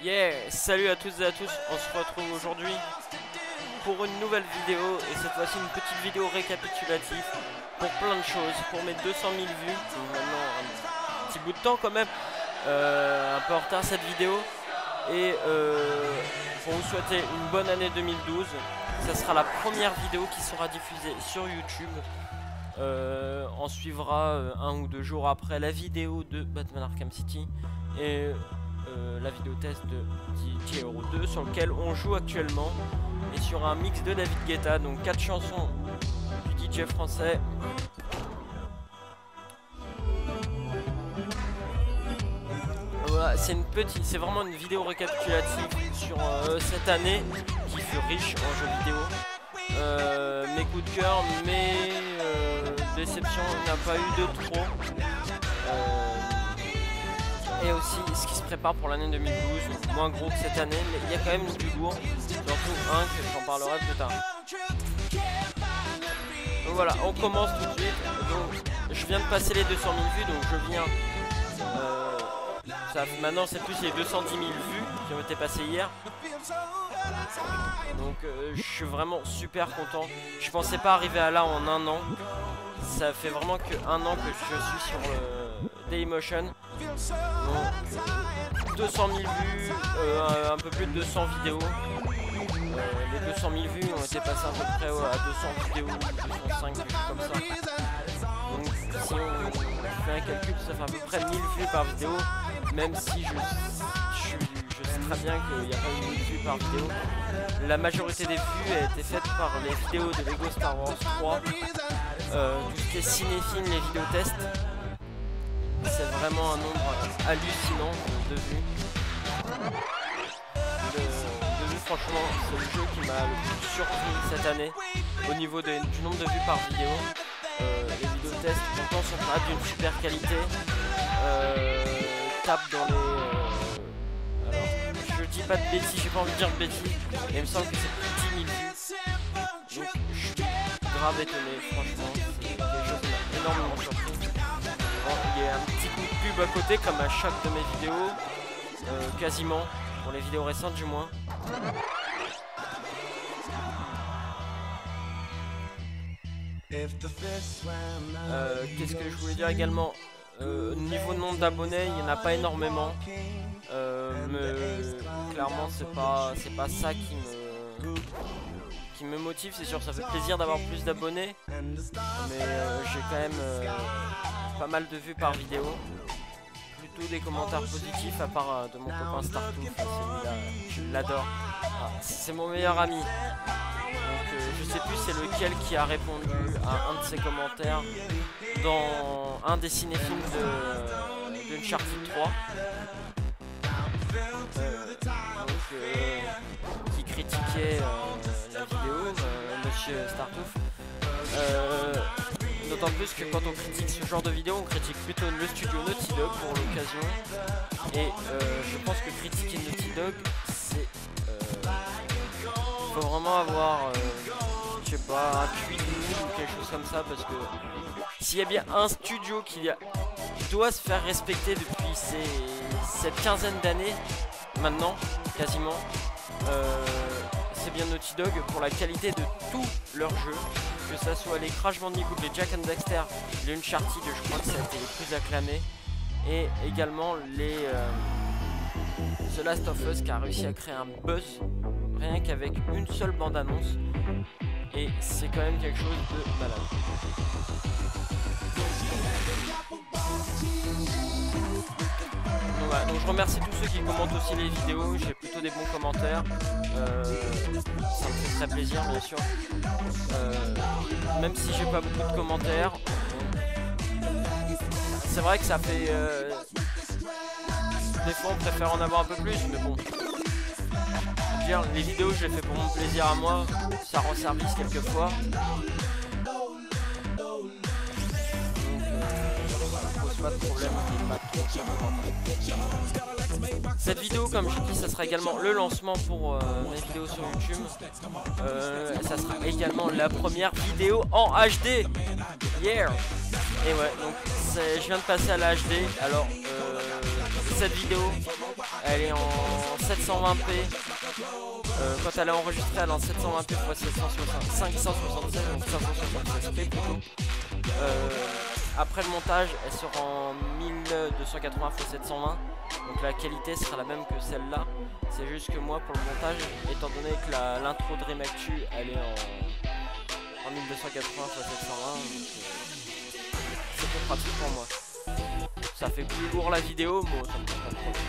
Yeah, salut à toutes et à tous, on se retrouve aujourd'hui pour une nouvelle vidéo et cette fois-ci une petite vidéo récapitulative pour plein de choses, pour mes 200 000 vues, donc maintenant un petit bout de temps quand même, un peu en retard cette vidéo et pour vous souhaiter une bonne année 2012, ça sera la première vidéo qui sera diffusée sur YouTube. On suivra un ou deux jours après la vidéo de Batman Arkham City et la vidéo test de GTA Euro 2 sur lequel on joue actuellement et sur un mix de David Guetta, donc 4 chansons du DJ français. Voilà, c'est vraiment une vidéo récapitulative sur cette année qui fut riche en jeux vidéo. Mes coups de cœur, mes déceptions, il n'y en a pas eu de trop. Et aussi ce qui se prépare pour l'année 2012, moins gros que cette année, mais il y a quand même du lourd, surtout un que j'en parlerai plus tard. Donc voilà, on commence tout de suite. Donc, je viens de passer les 200 000 vues, donc je viens... maintenant c'est plus les 210 000 vues qui ont été passées hier. Donc je suis vraiment super content. Je pensais pas arriver à là en un an. Ça fait vraiment que un an que je suis sur Dailymotion. Donc 200 000 vues, un peu plus de 200 vidéos. Les 200 000 vues ont été passées à peu près à 200 vidéos, 205 vues comme ça. Donc si on fait un calcul, ça fait à peu près 1000 vues par vidéo. Même si je sais très bien qu'il n'y a pas eu 1000 vues par vidéo. La majorité des vues a été faite par les vidéos de Lego Star Wars 3, tout ce qui est cinéphile, les vidéos tests. C'est vraiment un nombre hallucinant de vues. Franchement, c'est le jeu qui m'a le plus surpris cette année au niveau du nombre de vues par vidéo. Les vidéos tests pourtant sont pas d'une super qualité. Tape dans les... alors, je dis pas de bêtises, j'ai pas envie de dire de bêtises, mais il me semble que c'est plus de 10 000 vues. Donc je suis grave étonné, franchement, c'est quelque chose qui m'a énormément surpris. Bon, il y a un petit coup de pub à côté, comme à chaque de mes vidéos, quasiment, pour les vidéos récentes du moins. Qu'est-ce que je voulais dire également? Niveau nombre d'abonnés, il n'y en a pas énormément, mais clairement c'est pas ça qui me motive. C'est sûr, ça fait plaisir d'avoir plus d'abonnés, mais j'ai quand même pas mal de vues par vidéo, plutôt des commentaires positifs à part de mon copain Startoof, celui-là je l'adore, c'est mon meilleur ami. Donc je sais plus c'est lequel qui a répondu à un de ses commentaires dans un des cinéfilms de Uncharted 3, qui critiquait la vidéo, monsieur Startoof. D'autant plus que quand on critique ce genre de vidéo, on critique plutôt le studio Naughty Dog pour l'occasion. Et je pense que critiquer Naughty Dog, c'est... faut vraiment avoir... je sais pas, un QI de nul ou quelque chose comme ça, parce que s'il y a bien un studio qui doit se faire respecter depuis cette quinzaine d'années, maintenant, quasiment, c'est bien Naughty Dog pour la qualité de tous leurs jeux, que ça soit les Crash Bandicoot, les Jak and Daxter, les Uncharted, je crois que ça a été les plus acclamés, et également les The Last of Us qui a réussi à créer un buzz rien qu'avec une seule bande-annonce. Et c'est quand même quelque chose de malade. Donc, voilà, donc je remercie tous ceux qui commentent aussi les vidéos, j'ai plutôt des bons commentaires. Ça me fait très plaisir bien sûr. Même si j'ai pas beaucoup de commentaires. C'est vrai que ça fait... des fois on préfère en avoir un peu plus, mais bon. Les vidéos je les fais pour mon plaisir à moi, ça rend service quelquefois. Donc pose pas de problème, cette vidéo comme je dis ça sera également le lancement pour mes vidéos sur YouTube. Ça sera également la première vidéo en HD. Yeah. Et ouais, donc je viens de passer à la HD. Alors cette vidéo Elle est en 720p. Quand elle est enregistrée, elle est en 720p x 576, donc 576p plutôt. Après le montage, elle sera en 1280 x 720. Donc la qualité sera la même que celle-là. C'est juste que moi, pour le montage, étant donné que l'intro de Remactu, elle est en 1280 x 720, c'est plus pratique pour moi. Ça fait plus lourd la vidéo, mais ça me pose pas de problème.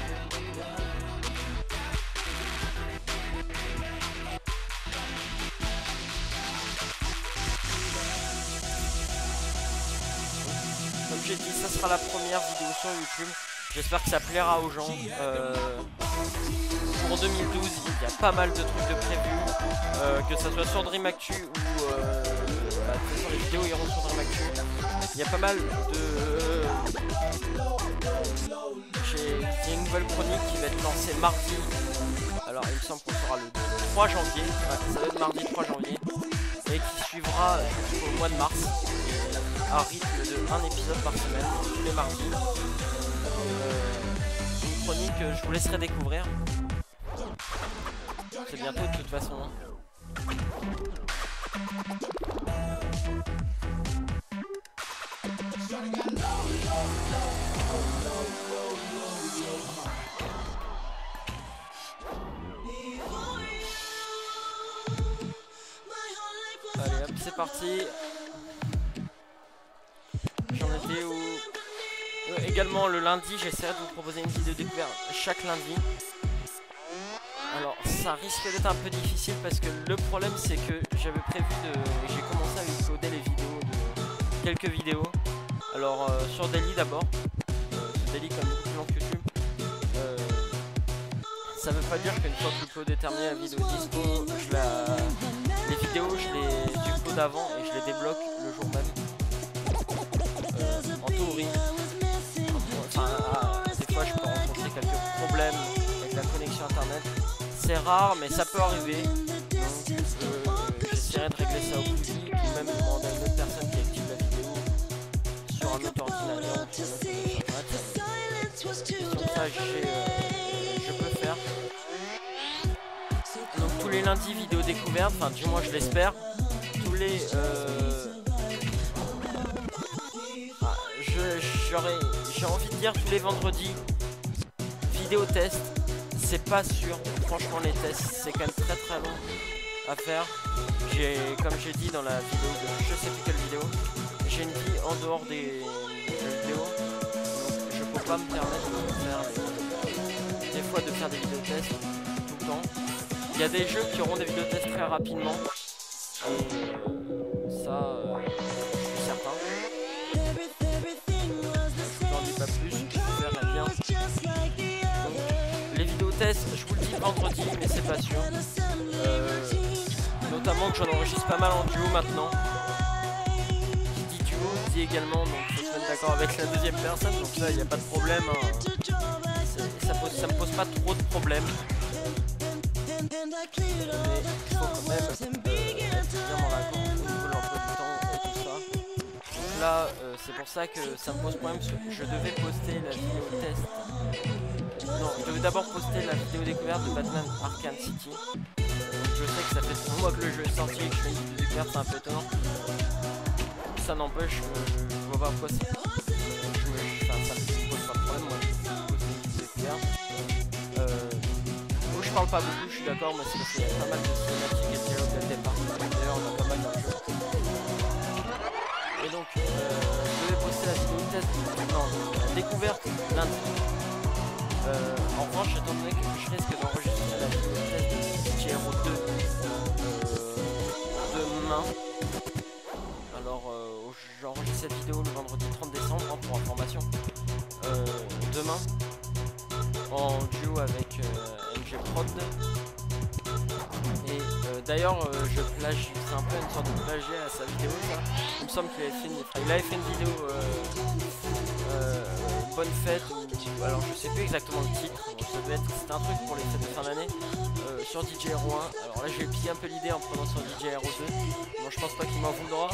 Comme j'ai dit, ça sera la première vidéo sur YouTube. J'espère que ça plaira aux gens. Pour 2012, il y a pas mal de trucs de prévus. Que ça soit sur Dreamactu ou... de toute façon, les vidéos iront sur Dreamactu. Il y a pas mal de... J'ai une nouvelle chronique qui va être lancée mardi. Alors il me semble qu'on sera le 3 janvier. Ouais, ça va être mardi 3 janvier. Et qui suivra jusqu'au mois de mars. À rythme de 1 épisode par semaine, tous les mardis. Une chronique que je vous laisserai découvrir. C'est bientôt de toute façon. Allez hop, c'est parti. J'en étais où également le lundi, j'essaierai de vous proposer une vidéo découverte chaque lundi. Alors ça risque d'être un peu difficile parce que le problème c'est que j'avais prévu de... J'ai commencé à uploader les vidéos de quelques vidéos. Alors sur Daily d'abord. Daily comme beaucoup plus long que YouTube. Ça veut pas dire qu'une fois que l'upload est terminé, la vidéo dispo, les vidéos je les upload avant et je les débloque le jour même. En théorie. Enfin, des fois je peux rencontrer quelques problèmes avec la connexion internet. C'est rare mais ça peut arriver. Donc j'essaierai de régler ça au plus vite ou même demander à une autre personne qui active la vidéo sur un autre ordinateur ou sur une autre connexion internet. Donc ça je peux faire. Donc tous les lundis vidéo découverte, enfin du moins je l'espère. Tous les j'ai envie de dire tous les vendredis vidéo test. C'est pas sûr, franchement les tests c'est quand même très long à faire. Comme j'ai dit dans la vidéo de je sais plus quelle vidéo, j'ai une vie en dehors des vidéos, donc je peux pas me permettre de faire des fois de faire des vidéos tests tout le temps. Il y a des jeux qui auront des vidéos tests très rapidement et ça je suis certain. J'en dis pas plus, je verrai bien. Donc, les vidéos tests, je vous le dis vendredi, mais c'est pas sûr. Notamment que j'en enregistre pas mal en duo maintenant. Qui dit duo dit également, donc faut se mettre d'accord avec la deuxième personne, donc là il n'y a pas de problème. Hein. Ça me pose pas trop de problèmes. Mais il faut quand même être bien dans la compte au niveau de l'emploi du temps et tout ça. Donc là, c'est pour ça que ça me pose problème parce que je devais poster la vidéo test. Non, je devais d'abord poster la vidéo découverte de Batman Arkham City. Je sais que ça fait 3 mois que le jeu est sorti et que je fais une vidéo découverte, c'est un peu étonnant. Ça n'empêche que je vois pas pourquoi ça me pose pas de problème, moi je pose une vidéo découverte. Je parle pas beaucoup, je suis d'accord, mais c'est parce qu'il y a pas mal de cinématiques et de dialogues dès le départ. D'ailleurs on a pas mal dans le jeu. Et donc je vais poster la vidéo test, non, la découverte lundi. En revanche, étant donné que je risque d'enregistrer la vidéo test de DJRO 2 demain. Alors j'enregistre cette vidéo le vendredi 30 décembre hein, pour information. Demain en duo avec MG Prod. Et d'ailleurs je plagie, c'est un peu une sorte de plagiat à sa vidéo ça. Il me semble qu'il avait fait une vidéo bonne fête ou alors je sais plus exactement le titre. C'était un truc pour les fêtes de fin d'année sur DJRO 1. Alors là j'ai pillé un peu l'idée en prenant sur DJRO 2. Bon je pense pas qu'il m'en voudra.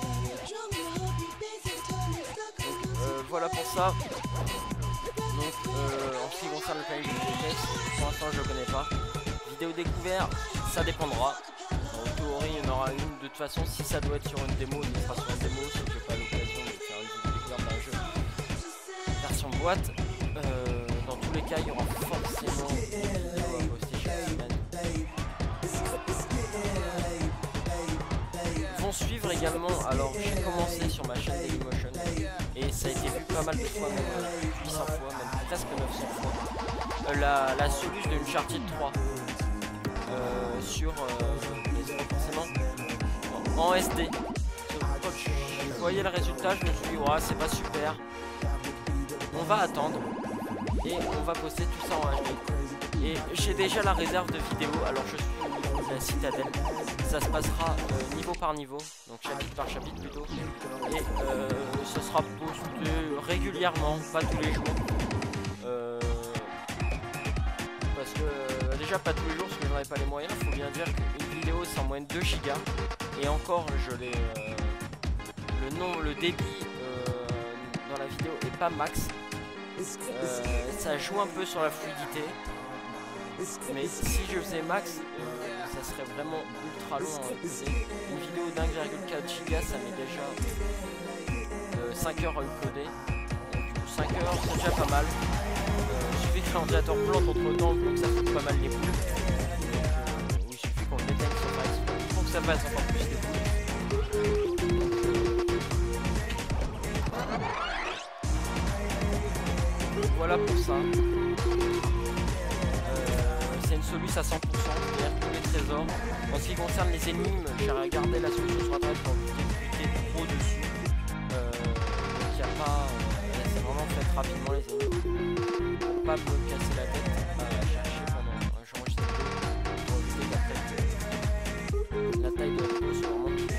Donc voilà pour ça. Donc En ce qui concerne le cahier de test, pour l'instant je le connais pas. Vidéo découverte, ça dépendra. En théorie il y en aura une de toute façon. Si ça doit être sur une démo, il sera sur une démo. Si j'ai pas l'occasion de faire une vidéo découverte d'un jeu version boîte, dans tous les cas il y aura forcément une vidéo à poster chaque semaine. Vont suivre également, alors j'ai commencé sur ma chaîne Dailymotion et ça a été vu pas mal de fois, même 800 fois, même presque 900 fois. La solution de Uncharted 3 sur forcément en SD. Quand je voyais le résultat, je me suis dit ouais, c'est pas super, on va attendre et on va poster tout ça en HD. Et j'ai déjà la réserve de vidéos, alors je suis au niveau de la citadelle, ça se passera niveau par niveau, donc chapitre par chapitre plutôt, et ce sera posté régulièrement, pas tous les jours, parce que déjà pas tous les jours parce que j'en avais pas les moyens. Il faut bien dire qu'une vidéo c'est en moyenne 2 gigas, et encore je l'ai le débit dans la vidéo est pas max, ça joue un peu sur la fluidité. Mais si je faisais max, ça serait vraiment ultra long. Une vidéo d'1,4 giga, ça met déjà 5 heures à uploader. Donc 5 heures, c'est déjà pas mal. Il suffit que l'ordinateur plante entre temps pour que ça foute pas mal les boules. Il suffit qu'on le détecte sur max pour que ça fasse encore plus les boules. Voilà pour ça. C'est une solution à 100%, c'est-à-dire tous les trésors. En ce qui concerne les énigmes, j'ai regardé la solution sur internet pour éviter trop dessus. Donc il n'y a pas. C'est vraiment fait rapidement les énigmes. Pour pas me casser la tête à chercher pendant j'enregistre la vidéo. Pour éviter la taille de la vidéo soit vraiment tout.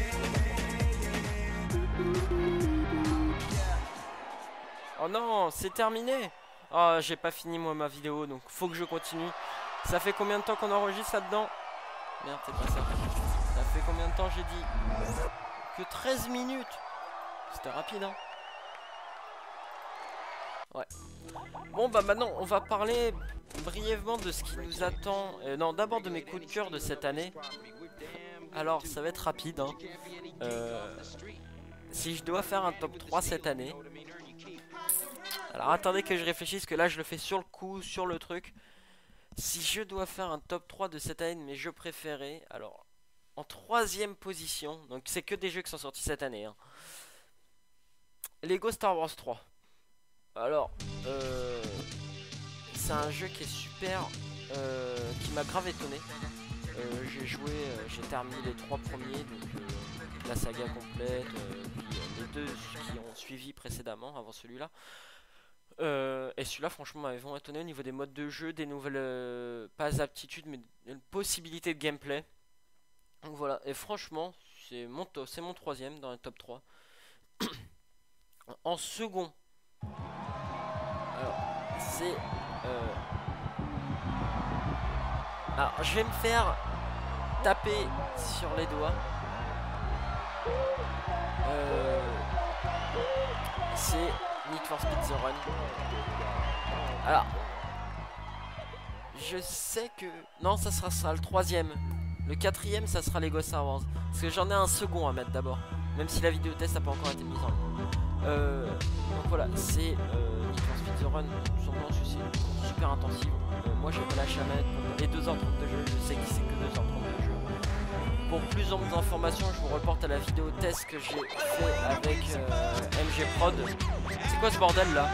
Oh non, c'est terminé! Oh, j'ai pas fini moi ma vidéo, donc faut que je continue. Ça fait combien de temps qu'on enregistre là-dedans? Merde, c'est pas ça. Ça fait combien de temps j'ai dit? Que 13 minutes. C'était rapide, hein? Ouais. Bon, bah maintenant, on va parler brièvement de ce qui nous attend. Non, d'abord de mes coups de cœur de cette année. Alors, ça va être rapide, hein. Si je dois faire un top 3 cette année... Alors, attendez que je réfléchisse, que là, je le fais sur le coup, sur le truc. Si je dois faire un top 3 de cette année de mes jeux préférés, alors en 3ème position, donc c'est que des jeux qui sont sortis cette année, hein. Lego Star Wars 3. Alors, c'est un jeu qui est super, qui m'a grave étonné. J'ai joué, j'ai terminé les 3 premiers, donc la saga complète, puis les 2 qui ont suivi précédemment, avant celui-là. Et celui-là franchement m'avait vraiment étonné au niveau des modes de jeu, des nouvelles pas aptitudes mais une possibilité de gameplay. Donc voilà, et franchement c'est mon 3ème dans le top 3. En second, alors c'est alors je vais me faire taper sur les doigts. C'est Need for Speed The Run. Alors, je sais que... Non, ça sera le 3ème. Le 4ème, ça sera Lego Star Wars. Parce que j'en ai un second à mettre d'abord. Même si la vidéo test n'a pas encore été mise en ligne. Donc voilà, c'est Need for Speed The Run. Tout simplement, c'est super intensive. Moi, j'ai pas lâché à mettre pour les 2h30 de jeu. Je sais que c'est que 2h30 de jeu. Pour plus d'informations, je vous reporte à la vidéo test que j'ai fait avec MG Prod. C'est quoi ce bordel là?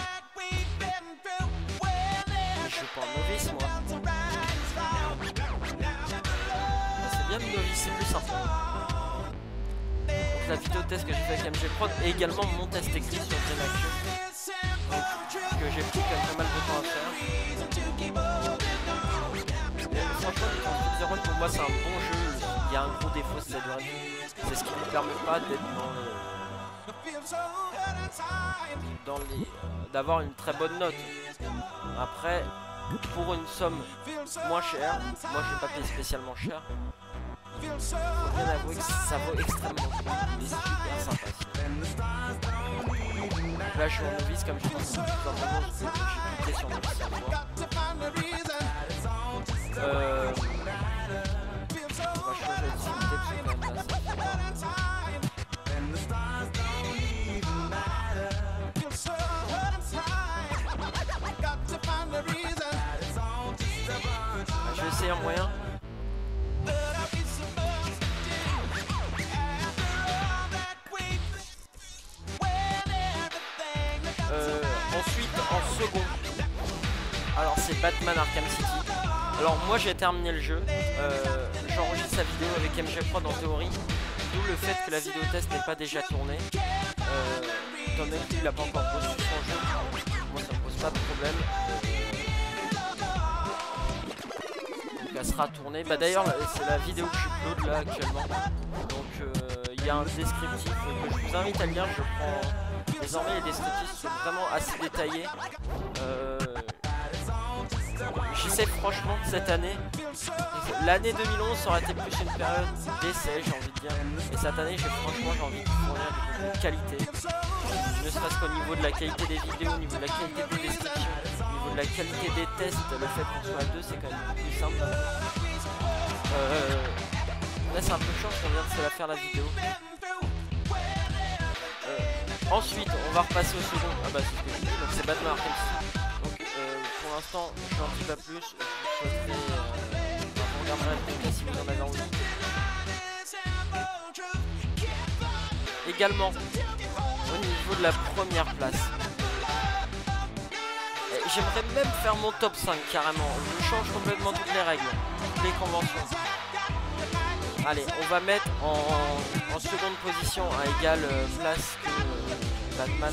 Je suis pas un novice moi. C'est bien le novice, c'est plus simple. Donc la vidéo test que j'ai fait avec MG Prod et également mon test écrit sur GameAction. Que j'ai pris quand même pas mal de temps à faire. Franchement, The Run pour moi c'est un bon jeu. Il y a un gros défaut, c'est ce qui ne permet pas d'être d'avoir une très bonne note. Après, pour une somme moins chère, moi je vais pas payer spécialement cher. Faut bien avouer que ça vaut extrêmement cher. Il est super sympa. Là je suis en novice comme je pense. J'ai plus question même si ça se voit. On va changer de synthé parce que quand même là ça fait je vais essayer un moyen. Ensuite en second, alors c'est Batman Arkham City. Alors moi j'ai terminé le jeu, j'enregistre sa vidéo avec MG Prod en théorie, d'où le fait que la vidéo test n'est pas déjà tournée, étant donné qu'il n'a pas encore posé son jeu, moi ça me pose pas de problème. Donc elle sera tournée, bah d'ailleurs c'est la vidéo que j'upload là actuellement, donc il y a un descriptif que je vous invite à lire, je prends... Désormais les descriptifs sont vraiment assez détaillés. J'essaie franchement cette année. L'année 2011 aurait été plus une période d'essai, j'ai envie de dire. Et cette année j'ai envie de fournir du contenu de qualité. Ne serait-ce qu'au niveau de la qualité des vidéos, au niveau de la qualité des descriptions, au niveau de la qualité des tests, le fait qu'on soit à deux c'est quand même plus simple. Là c'est un peu chiant parce qu'on vient de se la faire la vidéo. Ensuite, on va repasser au second. Ah bah c'est ce que je dis, donc c'est Batman Arkham City. Donc pour l'instant, je n'en dis pas plus. Je souhaiterais... on regardera le cas si vous en avez envie. Également, au niveau de la première place. J'aimerais même faire mon top 5 carrément. Je change complètement toutes les règles, toutes les conventions. Allez, on va mettre en seconde position à égale place que Batman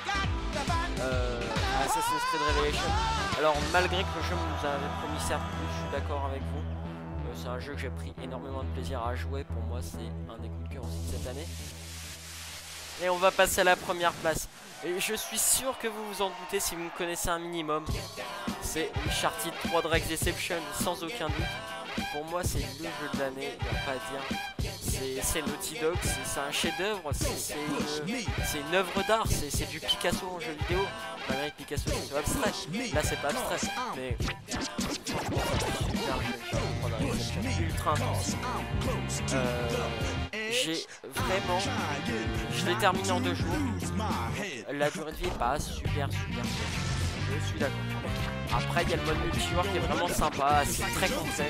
Assassin's Creed Revelation. Alors malgré que le jeu nous avait promis certes plus, je suis d'accord avec vous. C'est un jeu que j'ai pris énormément de plaisir à jouer. Pour moi c'est un des coups de cœur aussi de cette année. Et on va passer à la première place. Et je suis sûr que vous vous en doutez si vous me connaissez un minimum. C'est Uncharted 3 Drake's Deception, sans aucun doute. Pour moi c'est le jeu de l'année, il n'y a pas à dire. C'est Naughty Dog, c'est un chef d'œuvre, c'est une œuvre d'art, c'est du Picasso en jeu vidéo. Malgré que Picasso c'est abstrait, là c'est pas abstrait, mais super ultra intense. J'ai vraiment, je l'ai terminé en 2 jours. La durée de vie est pas super. Je suis d'accord. Après il y a le mode multijoueur qui est vraiment sympa, c'est très complet.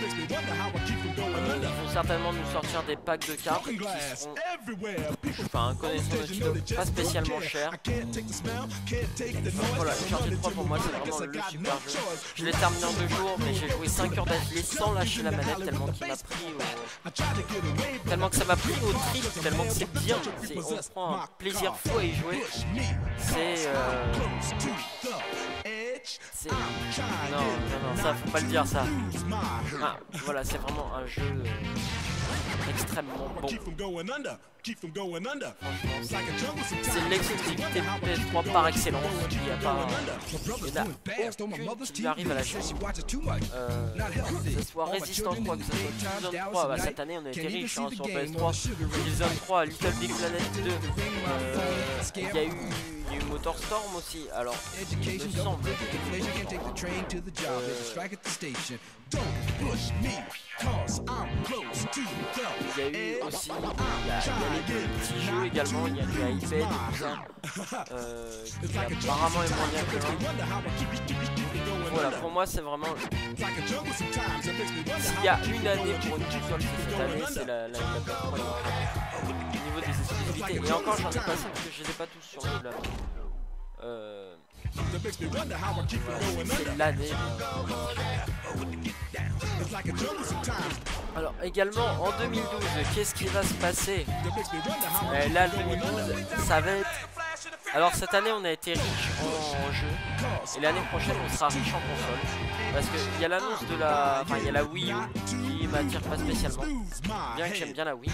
Ils vont certainement nous sortir des packs de cartes qui seront, enfin connaissant Naughty Dog, pas spécialement chers. Voilà, Uncharted 3 pour moi c'est vraiment le super jeu. Je l'ai terminé en 2 jours mais j'ai joué 5 heures d'affilée sans lâcher la manette tellement qu'il m'a pris tellement que ça m'a pris au trip, tellement que c'est bien. On prend un plaisir fou à y jouer. Non, ça faut pas le dire ça. Ah, voilà, c'est vraiment un jeu extrêmement bon. C'est l'exclusivité PS3 par excellence. Il n'y a pas aucune qui lui arrive à la chaîne. Que ce soit Resistance 3, que ce soit Killzone 3, bah, cette année on a été riche hein, sur PS3. Killzone 3, Little Big Planet 2. Il y a eu Motorstorm aussi, alors il me semble. Il y a eu aussi les petits jeux également, il y a du iPad et tout ça, qui apparemment est moins bien que l'un. Voilà, pour moi c'est vraiment... S'il y a une année pour une console, c'est cette année, c'est la PS3 au niveau des exclusivités. Et encore j'en ai passé parce que je les ai pas tous sur le là. C'est l'année. Alors également en 2012, qu'est-ce qui va se passer? Là 2012, ça va être... Alors cette année on a été riche en jeu et l'année prochaine on sera riche en console. Parce qu'il y a l'annonce de la... Enfin il y a la Wii U qui m'attire pas spécialement. Bien que j'aime bien la Wii.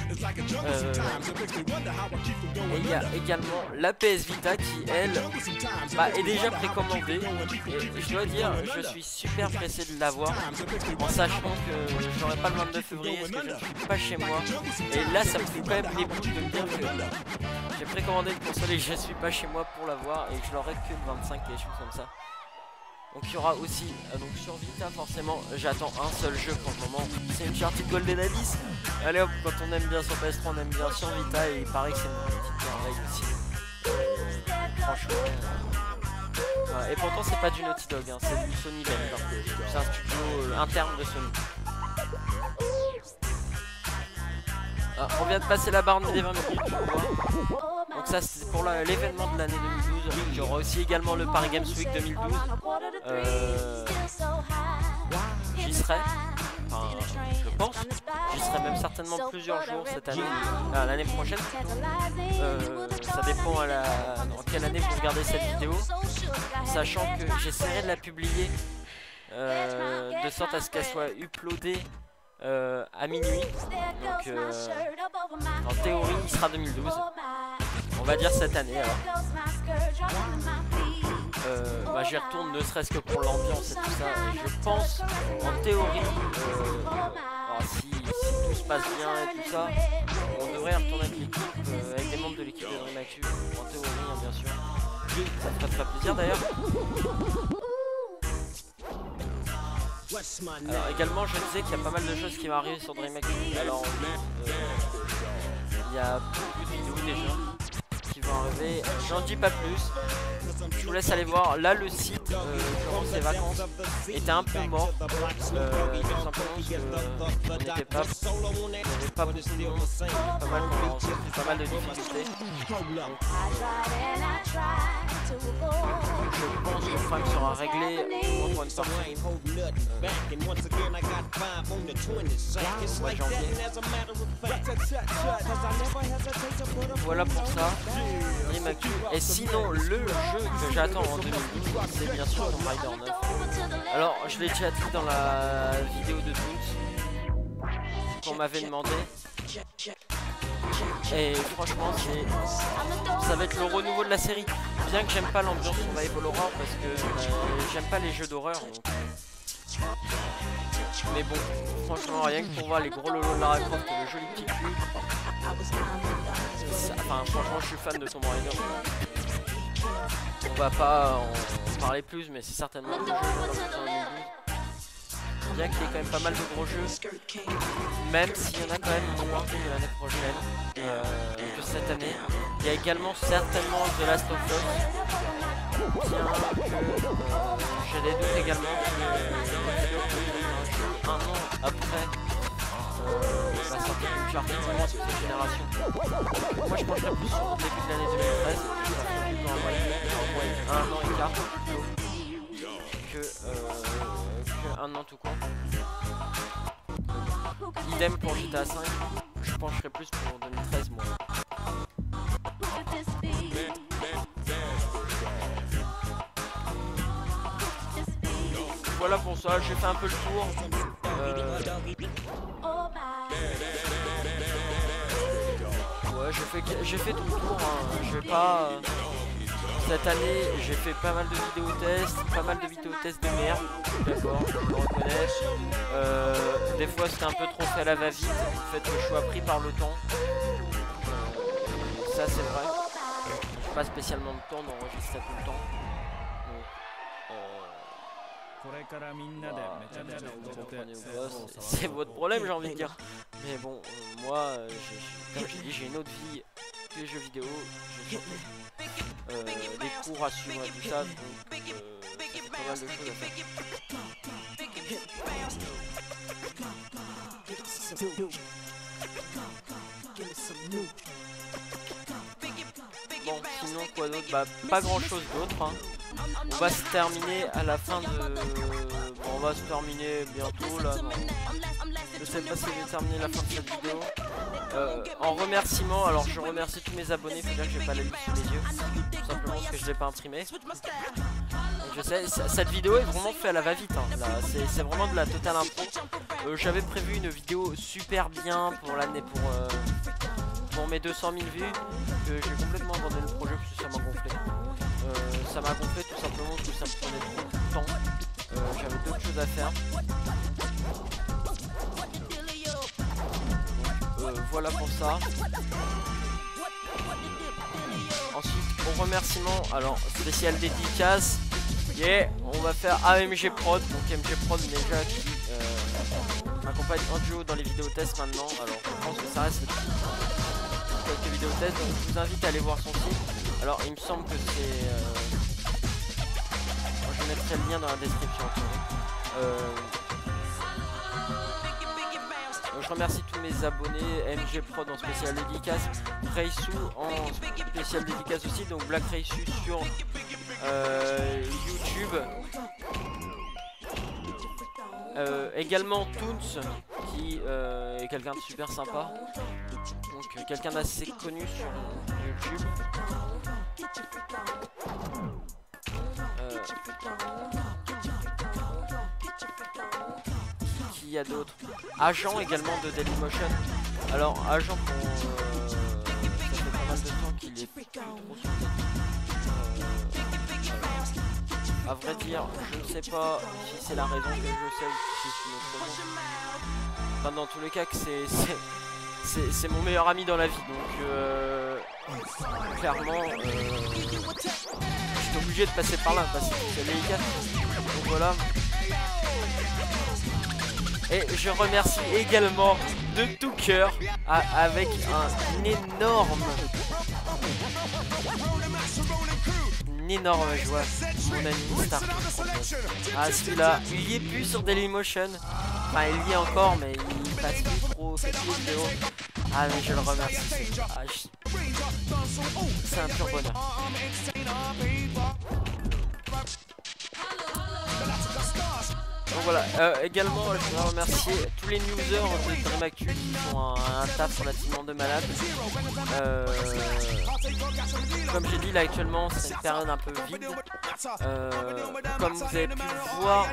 Et il y a également la PS Vita qui elle est déjà précommandée. Et je dois dire je suis super pressé de l'avoir. En sachant que je n'aurai pas le 29 février parce que je ne suis pas chez moi. Et là ça me fait quand même les bouts de me dire que j'ai précommandé une console et je suis pas chez moi pour l'avoir et que je l'aurai que le 25 et des choses comme ça. Donc il y aura aussi, donc sur Vita forcément, j'attends un seul jeu pour le moment, c'est Uncharted Golden Abyss. Allez hop, quand on aime bien sur PS3, on aime bien sur Vita et il paraît que c'est une petite merveille aussi. Franchement. Voilà. Et pourtant c'est pas du Naughty Dog, hein, c'est du Sony Bend. C'est un studio interne de Sony. Ah, on vient de passer la barre des 20 minutes, je vois. Donc ça c'est pour l'événement de l'année 2012. Il y aura aussi également le Paris Games Week 2012. J'y serai. Enfin, je pense. J'y serai même certainement plusieurs jours cette année. L'année prochaine. Ça dépend dans quelle année vous regardez cette vidéo. Sachant que j'essaierai de la publier de sorte à ce qu'elle soit uploadée à minuit. Donc en théorie il sera 2012. On va dire cette année alors. J'y retourne ne serait-ce que pour l'ambiance et tout ça. Et je pense en théorie si tout se passe bien et tout ça, on devrait y retourner avec l'équipe, avec des membres de l'équipe de DreamHack. En théorie hein, bien sûr. Ça ferait très plaisir d'ailleurs. Alors également je disais qu'il y a pas mal de choses qui vont arriver sur DreamHack. Alors il y a beaucoup de vidéos déjà qui vont arriver, j'en dis pas plus, je vous laisse aller voir. Là le site durant ces vacances était un peu mort, tout simplement parce qu'on n'était pas, il n'y avait pas beaucoup de monde, pas mal de difficultés. Je pense que le problème sera réglé au mois de janvier. Voilà pour ça. Et sinon le jeu que j'attends en 2012 c'est bien sûr Tomb Raider 9. Alors je l'ai déjà dit dans la vidéo de Toons qu'on m'avait demandé. Et franchement ça va être le renouveau de la série. Bien que j'aime pas l'ambiance survival horror parce que j'aime pas les jeux d'horreur donc. Mais bon, franchement rien que pour voir les gros lolos de Lara Croft et le joli petit cul. Enfin franchement je suis fan de Tomb Raider. On va pas en parler plus mais c'est certainement le jeu bien qu'il y ait quand même pas mal de gros jeux. Même s'il y en a quand même moins que l'année prochaine que cette année. Il y a également certainement The Last of Us. Bien que j'ai des doutes également un an après la sortie de Uncharted sur cette génération. Moi je pencherais plus sur le début de l'année 2013, ça fait plutôt un an et quart que un an tout court. Idem pour GTA 5, je pencherais plus pour 2013 moi. Voilà pour ça, j'ai fait un peu le tour. Ouais, j'ai fait tout le tour. Hein. Je vais pas. Cette année, j'ai fait pas mal de vidéos tests, de merde. D'accord, je le reconnais. Des fois, c'était un peu trop fait à la va-vite, du fait que je sois pris par le temps. Ça, c'est vrai. J'ai pas spécialement de temps d'enregistrer tout le temps. C'est votre problème j'ai envie de dire. Mais bon moi comme j'ai dit j'ai une autre vie que les jeux vidéo, j'ai des cours à suivre et tout ça donc ça fait pas mal de choses à faire. Bon sinon quoi d'autre, pas grand chose d'autre hein. On va se terminer à la fin de... Bon, on va se terminer bientôt là. Non. Je sais pas si je vais terminer la fin de cette vidéo. En remerciement, alors je remercie tous mes abonnés. Faut dire que j'ai pas la liste sous les yeux. Tout simplement parce que je l'ai pas imprimé. Je sais, cette vidéo est vraiment faite à la va-vite. Hein, c'est vraiment de la totale impro. J'avais prévu une vidéo super bien pour l'année pour mes 200 000 vues. Que j'ai complètement abandonné le projet parce que ça m'a gonflé. Ça m'a gonflé tout simplement parce que ça me prenait trop de temps. J'avais d'autres choses à faire. Donc, voilà pour ça. Ensuite, au remerciement, alors spécial dédicace Yeah, on va faire AMG Prod, donc MG Prod déjà qui m'accompagne en duo dans les vidéos tests maintenant. Alors je pense que ça reste quelques vidéos tests, donc je vous invite à aller voir son site. Alors il me semble que c'est... je mettrai le lien dans la description. Je remercie tous mes abonnés, MG Prod en spécial dédicace, Reisu en spécial dédicace aussi, donc Black Reisu sur YouTube. Également Toons qui est quelqu'un de super sympa, donc quelqu'un d'assez connu sur YouTube. Qui y a d'autres? Agent également de Dailymotion. Alors Agent ça fait pas mal de temps qu'il est plus trop sur à vrai dire, je ne sais pas si c'est la raison que je sais ou si c'est une autre raison. Enfin, dans tous les cas, que c'est mon meilleur ami dans la vie, donc clairement, j'étais obligé de passer par là parce que c'est délicat. Donc voilà. Et je remercie également de tout cœur avec une énorme joie, mon ami Star. Ah, celui-là, il y est plus sur Dailymotion. Enfin, il y est encore, mais il passe plus trop ses vidéos. Ah, mais je le remercie. Ah, c'est un pur bonheur. Donc voilà, également je voudrais remercier tous les newsers de Dream Actu qui font un taf relativement de malade. Comme j'ai dit là actuellement c'est une période un peu vide. Comme vous avez pu le voir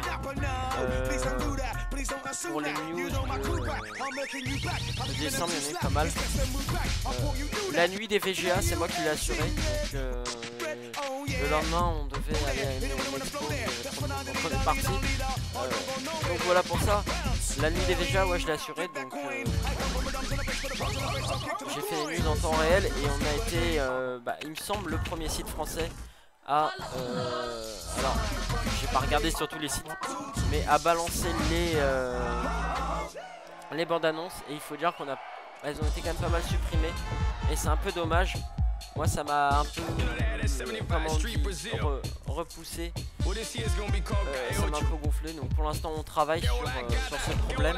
pour les news de décembre, il y en a eu pas mal. La nuit des VGA c'est moi qui l'ai assuré. Donc le lendemain on devait aller à une expo, on est parti. Donc voilà pour ça, la nuit des VGA, ouais je l'ai assuré, donc j'ai fait les news en temps réel et on a été, il me semble, le premier site français à, alors j'ai pas regardé sur tous les sites, mais à balancer les bandes annonces, et il faut dire elles ont été quand même pas mal supprimées et c'est un peu dommage. Moi ça m'a un peu repoussé, ça m'a un peu gonflé, donc pour l'instant on travaille sur ce problème.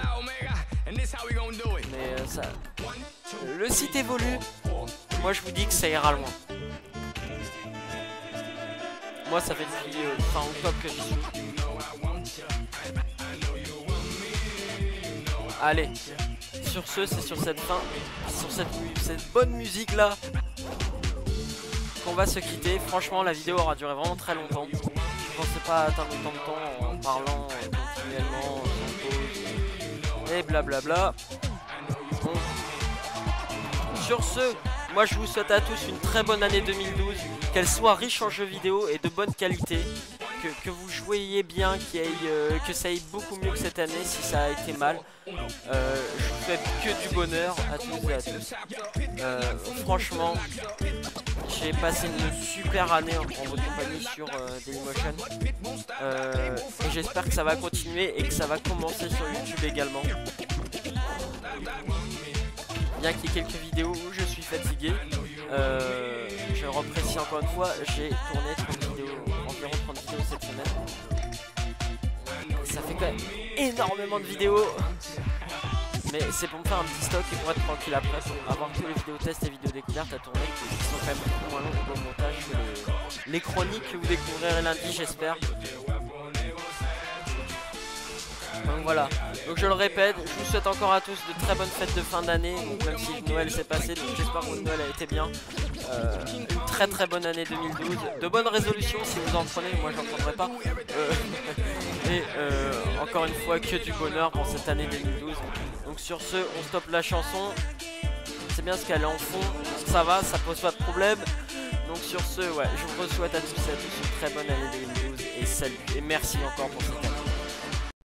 Mais le site évolue, moi je vous dis que ça ira loin. Moi ça fait depuis fin octobre que j'y suis. Allez, sur ce c'est sur cette fin, sur cette bonne musique là qu'on va se quitter. Franchement la vidéo aura duré vraiment très longtemps. Je pensais pas atteindre autant de temps en parlant continuellement sans pause et blablabla. Donc, sur ce, moi je vous souhaite à tous une très bonne année 2012, qu'elle soit riche en jeux vidéo et de bonne qualité, que vous jouiez bien, que ça aille beaucoup mieux que cette année si ça a été mal. Je vous souhaite que du bonheur à tous et à tous. Franchement, j'ai passé une super année en votre compagnie sur Dailymotion. Et j'espère que ça va continuer et que ça va commencer sur YouTube également. Bien qu'il y ait quelques vidéos où je suis fatigué, je reprécie encore une fois, j'ai tourné 30 vidéos, environ 30 vidéos cette semaine. Ça fait quand même énormément de vidéos. Mais c'est pour me faire un petit stock et pour être tranquille après, pour avoir que les vidéos tests et vidéos découvertes à tourner qui sont quand même beaucoup moins longues au montage que les chroniques que vous découvrirez lundi, j'espère. Donc voilà, donc je le répète, je vous souhaite encore à tous de très bonnes fêtes de fin d'année, même si Noël s'est passé, donc j'espère que votre Noël a été bien. Une très très bonne année 2012, de bonnes résolutions si vous en prenez, moi j'en prendrai pas. Et encore une fois que du bonheur pour cette année 2012. Donc sur ce, on stoppe la chanson. C'est bien ce qu'elle est en fond, ça va, ça pose pas de problème. Donc sur ce, ouais, je vous souhaite à tous et à tous une très bonne année 2012 et salut et merci encore pour cette année.